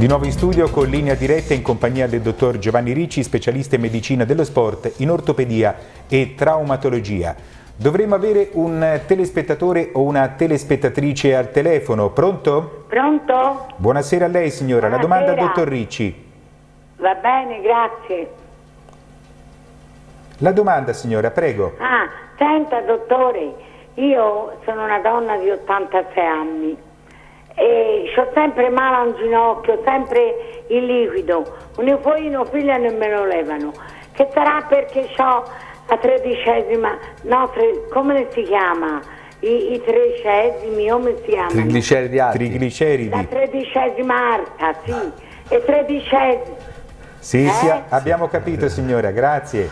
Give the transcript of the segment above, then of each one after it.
Di nuovo in studio con linea diretta in compagnia del dottor Giovanni Ricci, specialista in medicina dello sport, in ortopedia e traumatologia. Dovremmo avere un telespettatore o una telespettatrice al telefono. Pronto? Pronto? Buonasera a lei signora, Buonasera. La domanda al dottor Ricci. Va bene, grazie. La domanda signora, prego. Senta dottore, io sono una donna di 86 anni e ho sempre male a un ginocchio, sempre il liquido, un figlio non me lo levano, che sarà perché ho la tredicesima, come si chiama? I tredicesimi, come si chiamano? Trigliceridi alti. Trigliceridi. La tredicesima alta, sì, e tredicesima. Sì, abbiamo capito signora, grazie.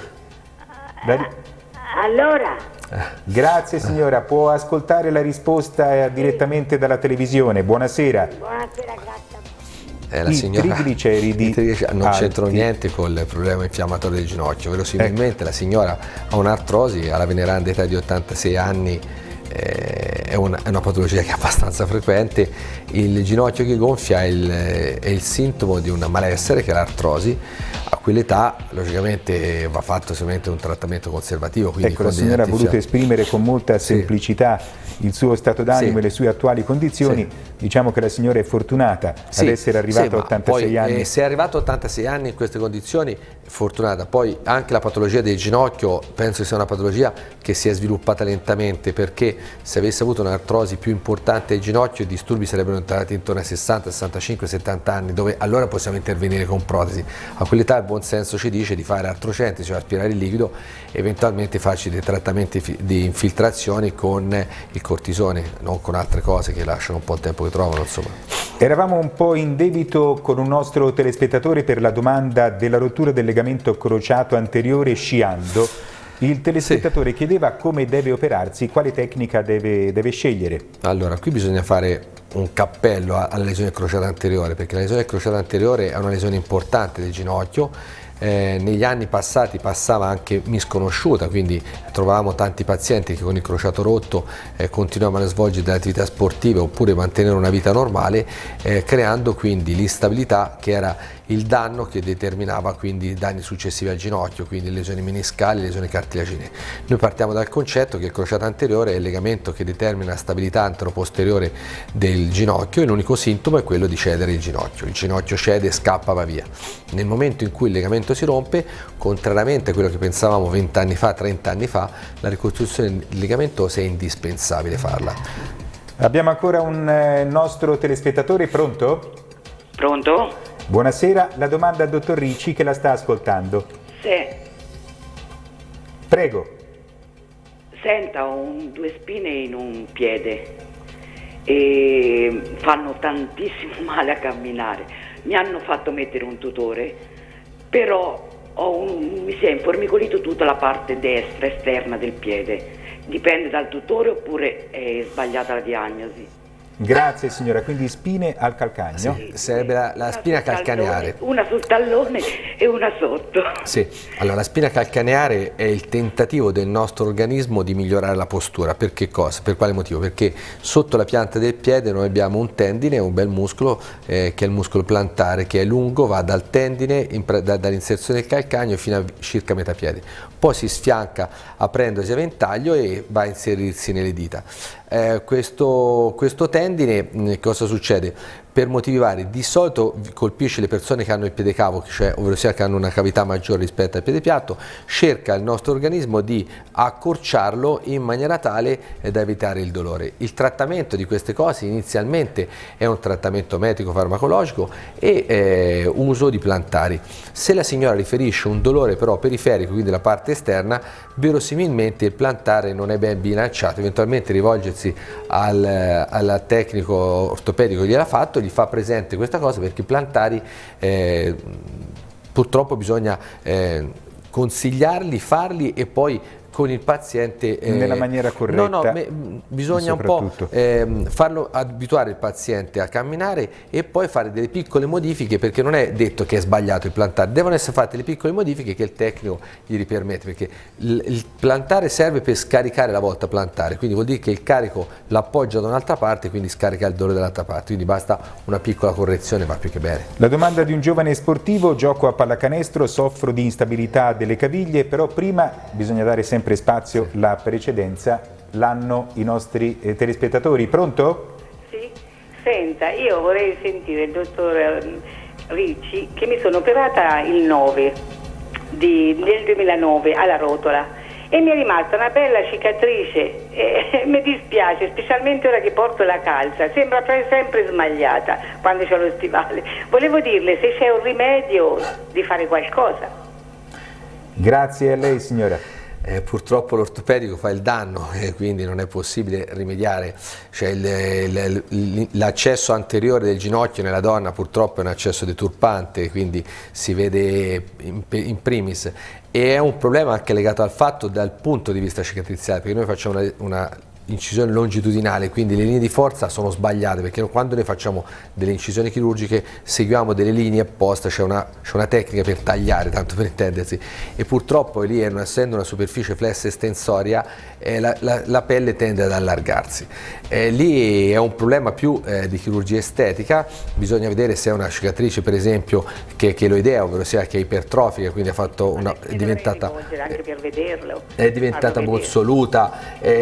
Allora... Grazie signora, può ascoltare la risposta direttamente dalla televisione. Buonasera. Buonasera, grazie. La signora, trigliceridi non c'entrano alti. niente col problema infiammatorio del ginocchio. Verosimilmente la signora ha un'artrosi alla veneranda età di 86 anni, è una patologia che è abbastanza frequente. Il ginocchio che gonfia è il sintomo di un malessere che è l'artrosi. A quell'età logicamente va fatto solamente un trattamento conservativo. Ecco, la signora ha voluto esprimere con molta semplicità il suo stato d'animo e le sue attuali condizioni. Diciamo che la signora è fortunata ad essere arrivata a 86 anni. Se è arrivata a 86 anni in queste condizioni, fortunata. Poi anche la patologia del ginocchio penso sia una patologia che si è sviluppata lentamente, perché se avesse avuto un'artrosi più importante del ginocchio i disturbi sarebbero entrati intorno ai 60, 65, 70 anni, dove allora possiamo intervenire con protesi. A quell'età il buon senso ci dice di fare artrocentrici, cioè aspirare il liquido, eventualmente farci dei trattamenti di infiltrazioni con il cortisone, non con altre cose che lasciano un po' il tempo che trovano, insomma. Eravamo un po' in debito con un nostro telespettatore per la domanda della rottura del legamento crociato anteriore sciando. Il telespettatore chiedeva come deve operarsi, quale tecnica deve scegliere. Allora, qui bisogna fare un cappello alla lesione crociata anteriore, perché la lesione crociata anteriore è una lesione importante del ginocchio. Negli anni passati passava anche misconosciuta, quindi trovavamo tanti pazienti che con il crociato rotto continuavano a svolgere delle attività sportive oppure mantenere una vita normale, creando quindi l'instabilità che era il danno che determinava quindi danni successivi al ginocchio, quindi lesioni meniscali, lesioni cartilaginee. Noi partiamo dal concetto che il crociato anteriore è il legamento che determina la stabilità antero-posteriore del ginocchio e l'unico sintomo è quello di cedere il ginocchio cede e scappa, va via. Nel momento in cui il legamento si rompe, contrariamente a quello che pensavamo 20 anni fa, 30 anni fa, la ricostruzione ligamentosa è indispensabile farla. Abbiamo ancora un nostro telespettatore, pronto? Pronto? Buonasera, la domanda al dottor Ricci che la sta ascoltando. Sì. Prego. Senta, ho due spine in un piede e fanno tantissimo male a camminare. Mi hanno fatto mettere un tutore, però mi si è informicolito tutta la parte destra esterna del piede. Dipende dal tutore oppure è sbagliata la diagnosi? Grazie signora, quindi spine al calcagno? Sì, sarebbe la spina calcaneare. Una sul tallone e una sotto. Sì, allora la spina calcaneare è il tentativo del nostro organismo di migliorare la postura. Per che cosa? Per quale motivo? Perché sotto la pianta del piede noi abbiamo un tendine, un bel muscolo che è il muscolo plantare, che è lungo, va dal tendine, dall'inserzione del calcagno fino a circa metà piede. Poi si sfianca aprendosi a ventaglio e va a inserirsi nelle dita. Questo tendine, cosa succede? Per motivi vari, di solito colpisce le persone che hanno il piede cavo, cioè ovvero sia che hanno una cavità maggiore rispetto al piede piatto, cerca il nostro organismo di accorciarlo in maniera tale da evitare il dolore. Il trattamento di queste cose inizialmente è un trattamento medico-farmacologico e uso di plantari. Se la signora riferisce un dolore però periferico, quindi la parte esterna, verosimilmente il plantare non è ben bilanciato, eventualmente rivolgersi al tecnico ortopedico che gliel'ha fatto, gli fa presente questa cosa, perché i plantari purtroppo bisogna consigliarli, farli e poi con il paziente nella maniera corretta. Bisogna un po' farlo abituare il paziente a camminare e poi fare delle piccole modifiche, perché non è detto che è sbagliato il plantare, devono essere fatte le piccole modifiche che il tecnico gli permette, perché il plantare serve per scaricare la volta plantare, quindi vuol dire che il carico l'appoggia da un'altra parte, quindi scarica il dolore dall'altra parte, quindi basta una piccola correzione, va più che bene. La domanda di un giovane sportivo: gioco a pallacanestro, soffro di instabilità delle caviglie, però prima bisogna dare sempre spazio, la precedenza l'hanno i nostri telespettatori. Pronto? Sì, senta, io vorrei sentire il dottor Ricci, che mi sono operata il 9 del 2009 alla rotola e mi è rimasta una bella cicatrice e mi dispiace, specialmente ora che porto la calza, sembra sempre smagliata quando c'ho lo stivale. Volevo dirle se c'è un rimedio di fare qualcosa. Grazie a lei, signora. Purtroppo l'ortopedico fa il danno e quindi non è possibile rimediare, cioè l'accesso anteriore del ginocchio nella donna purtroppo è un accesso deturpante, quindi si vede in primis, e è un problema anche legato al fatto dal punto di vista cicatriziale, perché noi facciamo una incisione longitudinale, quindi le linee di forza sono sbagliate, perché quando noi facciamo delle incisioni chirurgiche seguiamo delle linee apposta, c'è una tecnica per tagliare, tanto per intendersi, e purtroppo lì, essendo una superficie flessa estensoria, la pelle tende ad allargarsi. Lì è un problema più di chirurgia estetica, bisogna vedere se è una cicatrice per esempio che è cheloidea, ovvero sia che è ipertrofica, quindi è diventata anche per vederlo, bossoluta,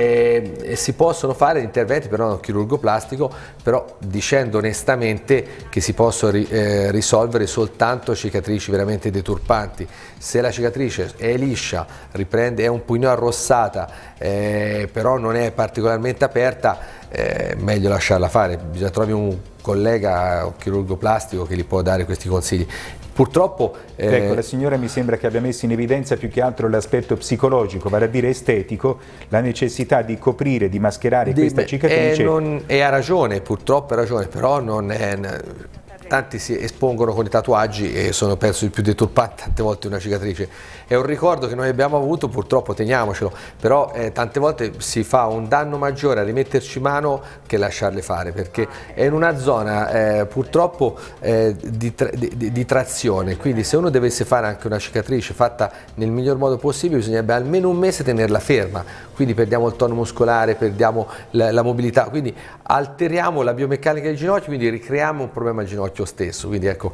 si possono fare interventi però non chirurgo plastico, però dicendo onestamente che si possono risolvere soltanto cicatrici veramente deturpanti. Se la cicatrice è liscia, riprende, è un pochino arrossata, però non è particolarmente aperta, meglio lasciarla fare, bisogna trovare un collega, un chirurgo plastico che gli può dare questi consigli. Purtroppo ecco, la signora mi sembra che abbia messo in evidenza più che altro l'aspetto psicologico, vale a dire estetico, la necessità di coprire, di mascherare questa cicatrice. E ha ragione, purtroppo ha ragione, però non è... Tanti si espongono con i tatuaggi e sono penso il più deturpante tante volte una cicatrice. È un ricordo che noi abbiamo avuto, purtroppo teniamocelo, però tante volte si fa un danno maggiore a rimetterci mano che lasciarle fare, perché è in una zona purtroppo di trazione, quindi se uno dovesse fare anche una cicatrice fatta nel miglior modo possibile bisognerebbe almeno un mese tenerla ferma, quindi perdiamo il tono muscolare, perdiamo la mobilità, quindi alteriamo la biomeccanica del ginocchio, quindi ricreiamo un problema al ginocchio stesso, quindi ecco,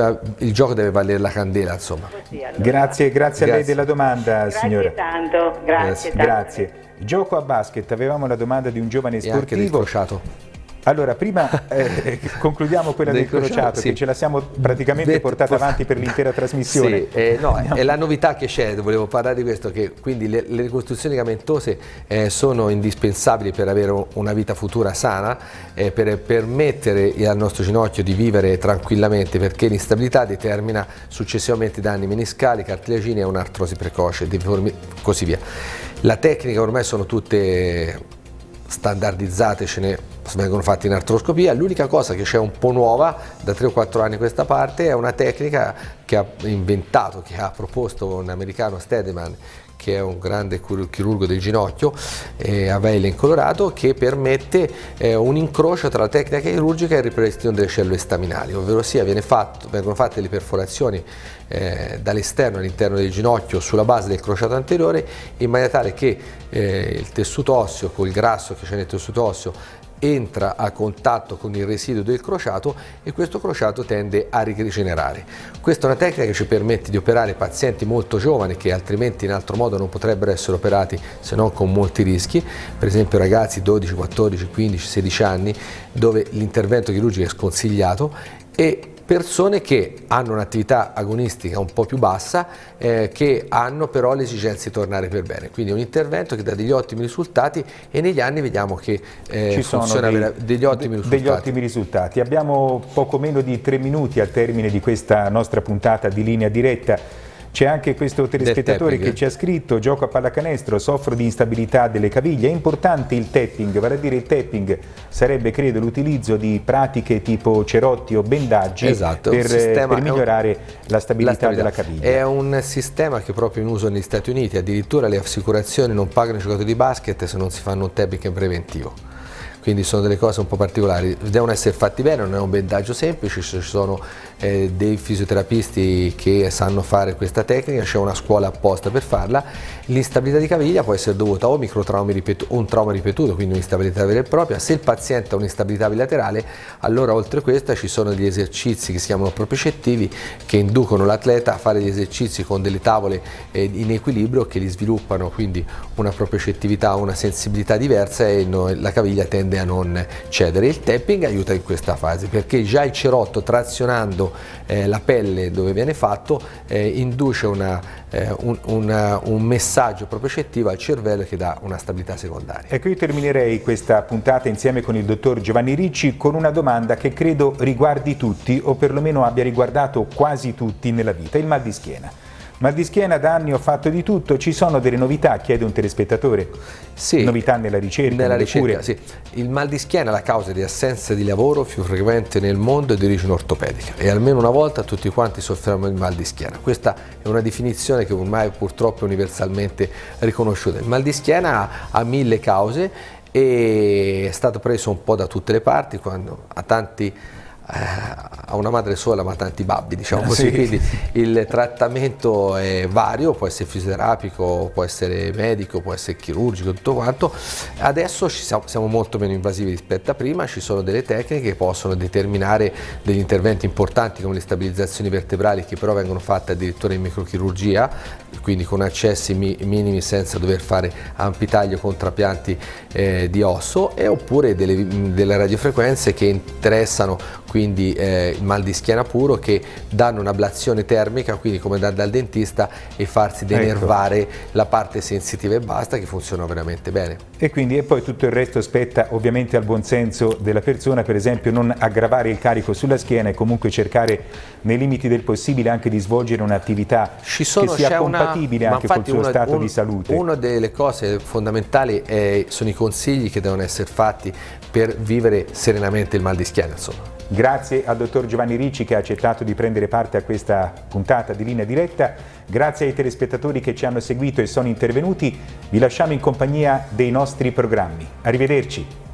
il gioco deve valere la candela, insomma. Grazie a lei della domanda, signora. Tanto, grazie. Gioco a basket, avevamo la domanda di un giovane sportivo. E anche del crociato. Allora, prima concludiamo quella del crociato, sì, che ce la siamo praticamente portata avanti per l'intera trasmissione. Sì, no, è la novità che c'è, volevo parlare di questo, che quindi le ricostruzioni ligamentose sono indispensabili per avere una vita futura sana, per permettere al nostro ginocchio di vivere tranquillamente, perché l'instabilità determina successivamente danni meniscali, cartilagini e un'artrosi precoce, così via. La tecnica ormai sono tutte standardizzate, vengono fatte in artroscopia. L'unica cosa che c'è un po' nuova da 3 o 4 anni a questa parte è una tecnica che ha inventato, che ha proposto un americano, Stedeman, che è un grande chirurgo del ginocchio a Vail in Colorado, che permette un incrocio tra la tecnica chirurgica e il ripristino delle cellule staminali, ovvero sia vengono fatte le perforazioni dall'esterno all'interno del ginocchio sulla base del crociato anteriore, in maniera tale che il tessuto osseo, col grasso che c'è nel tessuto osseo, entra a contatto con il residuo del crociato e questo crociato tende a rigenerare. Questa è una tecnica che ci permette di operare pazienti molto giovani che altrimenti in altro modo non potrebbero essere operati se non con molti rischi, per esempio ragazzi 12, 14, 15, 16 anni dove l'intervento chirurgico è sconsigliato, e persone che hanno un'attività agonistica un po' più bassa, che hanno però l'esigenza di tornare per bene. Quindi è un intervento che dà degli ottimi risultati e negli anni vediamo che ci funziona degli ottimi risultati. Abbiamo poco meno di 3 minuti al termine di questa nostra puntata di Linea Diretta. C'è anche questo telespettatore che ci ha scritto: gioco a pallacanestro, soffro di instabilità delle caviglie, è importante il tapping, vale a dire il tapping sarebbe credo l'utilizzo di pratiche tipo cerotti o bendaggi per migliorare la stabilità della caviglia. È un sistema che è proprio in uso negli Stati Uniti, addirittura le assicurazioni non pagano i giocatori di basket se non si fanno un tapping preventivo. Quindi sono delle cose un po' particolari, devono essere fatti bene, non è un bendaggio semplice, ci sono dei fisioterapisti che sanno fare questa tecnica, c'è una scuola apposta per farla. L'instabilità di caviglia può essere dovuta a un trauma ripetuto, quindi un'instabilità vera e propria. Se il paziente ha un'instabilità bilaterale, allora oltre a questa ci sono degli esercizi che si chiamano propriocettivi che inducono l'atleta a fare gli esercizi con delle tavole in equilibrio che gli sviluppano quindi una propriocettività, una sensibilità diversa e la caviglia tende a non cedere. Il tapping aiuta in questa fase perché già il cerotto trazionando la pelle dove viene fatto induce un messaggio propriocettivo al cervello che dà una stabilità secondaria. Ecco, io terminerei questa puntata insieme con il dottor Giovanni Ricci con una domanda che credo riguardi tutti o perlomeno abbia riguardato quasi tutti nella vita: il mal di schiena. Mal di schiena, da anni ho fatto di tutto, ci sono delle novità, chiede un telespettatore? Sì, novità nella ricerca, cure? Sì. Il mal di schiena è la causa di assenza di lavoro più frequente nel mondo e di origine ortopedica e almeno una volta tutti quanti soffriamo il mal di schiena. Questa è una definizione che ormai purtroppo è universalmente riconosciuta. Il mal di schiena ha 1000 cause e è stato preso un po' da tutte le parti, quando a una madre sola ma tanti babbi, diciamo così, sì. Quindi il trattamento è vario, può essere fisioterapico, può essere medico, può essere chirurgico, tutto quanto. Adesso siamo molto meno invasivi rispetto a prima, ci sono delle tecniche che possono determinare degli interventi importanti come le stabilizzazioni vertebrali, che però vengono fatte addirittura in microchirurgia, quindi con accessi minimi senza dover fare ampi taglio con trapianti di osso, e oppure delle radiofrequenze che interessano quindi il mal di schiena puro, che danno un'ablazione termica, quindi come dal dentista, e farsi denervare la parte sensitiva e basta, che funziona veramente bene. E quindi poi tutto il resto spetta ovviamente al buon senso della persona, per esempio non aggravare il carico sulla schiena e comunque cercare nei limiti del possibile anche di svolgere un'attività che sia compatibile anche col suo stato di salute. Una delle cose fondamentali sono i consigli che devono essere fatti per vivere serenamente il mal di schiena, insomma. Grazie al dottor Giovanni Ricci che ha accettato di prendere parte a questa puntata di Linea Diretta, grazie ai telespettatori che ci hanno seguito e sono intervenuti, vi lasciamo in compagnia dei nostri programmi. Arrivederci.